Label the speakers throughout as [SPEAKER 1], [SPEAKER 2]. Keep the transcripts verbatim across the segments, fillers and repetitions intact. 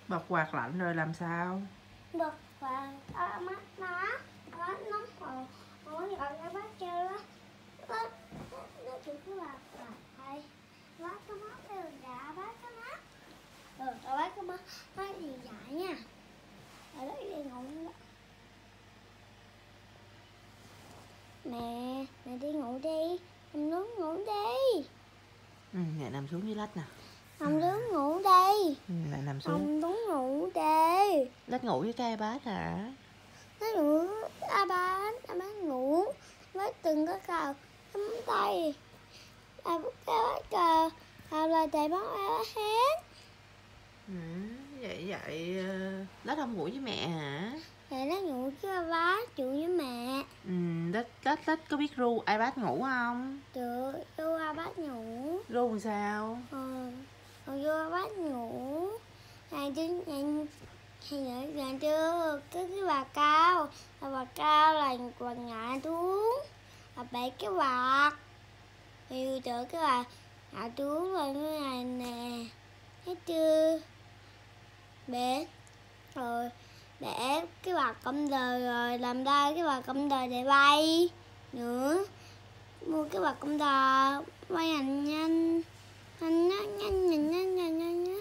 [SPEAKER 1] Bật quạt lạnh rồi làm sao?
[SPEAKER 2] Bật quạt ở mắt nó, nó nóng rồi, nó giọt ra bát treo đó. Nó nó chịu cái quạt lại. Bác cái mắt đều đã bác cái mắt. Rồi, rồi bác cái mắt nó gì dại nha. Rồi lấy đi ngủ đó. Mẹ, mẹ đi ngủ đi, nằm xuống ngủ đi.
[SPEAKER 1] Ừ, mẹ nằm xuống dưới lách nè.
[SPEAKER 2] Nằm xuống ngủ đi.
[SPEAKER 1] Ừ, mẹ nằm xuống.
[SPEAKER 2] Nằm xuống ngủ đi.
[SPEAKER 1] Lách ngủ với cái iPad hả?
[SPEAKER 2] Nó ngủ, a ba, a ba ngủ với từng cái cào nắm tay. À, cái cào, cào là chạy bóng a hết.
[SPEAKER 1] Ừ, vậy vậy Lách không ngủ với mẹ hả?
[SPEAKER 2] Vậy nó ngủ với a ba, chịu với mẹ.
[SPEAKER 1] Ừ, Lách, Lách, Lách có biết ru iPad ngủ không?
[SPEAKER 2] Được, vô a ba ngủ.
[SPEAKER 1] Ru làm sao?
[SPEAKER 2] Ờ, rồi vô a ba ngủ. Này chứ, này, hay nhớ gần chưa? Cái cái bà cao, là bà cao là bà ngã xuống, bà bẻ cái quạt. Thì chờ cái bà ngã xuống rồi như này nè, thấy chưa? Bẻ rồi bẻ cái quạt cộng đời rồi làm ra cái quạt cộng đời để bay nữa. Mua cái quạt cộng đời bay hành nhanh, hành nhanh nhanh nhanh nhanh nhanh nhanh nhanh.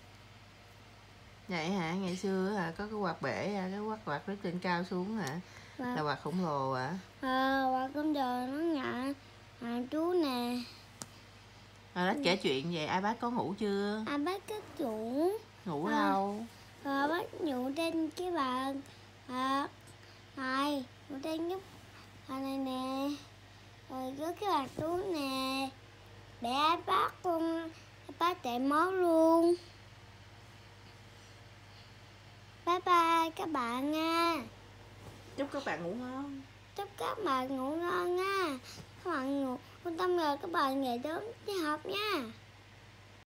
[SPEAKER 1] Vậy hả? Ngày xưa hả có cái quạt bể, cái quạt quạt rất trên cao xuống hả?
[SPEAKER 2] Và,
[SPEAKER 1] là quạt khổng lồ hả?
[SPEAKER 2] à, quạt cộng đời nó ngã ngã chú nè.
[SPEAKER 1] Rồi Lách kể chuyện về iPad có ngủ chưa?
[SPEAKER 2] À bác cái chủ
[SPEAKER 1] Ngủ
[SPEAKER 2] à,
[SPEAKER 1] đâu?
[SPEAKER 2] à, bác ngủ trên cái bàn à, này ngủ trên cái bàn này nè, rồi có cái bàn xuống nè, để bác luôn, bác chạy máu luôn. Bye bye các bạn nha.
[SPEAKER 1] Chúc các bạn ngủ ngon.
[SPEAKER 2] Chúc các bạn ngủ ngon nha. Các bạn ngủ, con tâm rồi các bạn nghỉ đến đi học nha.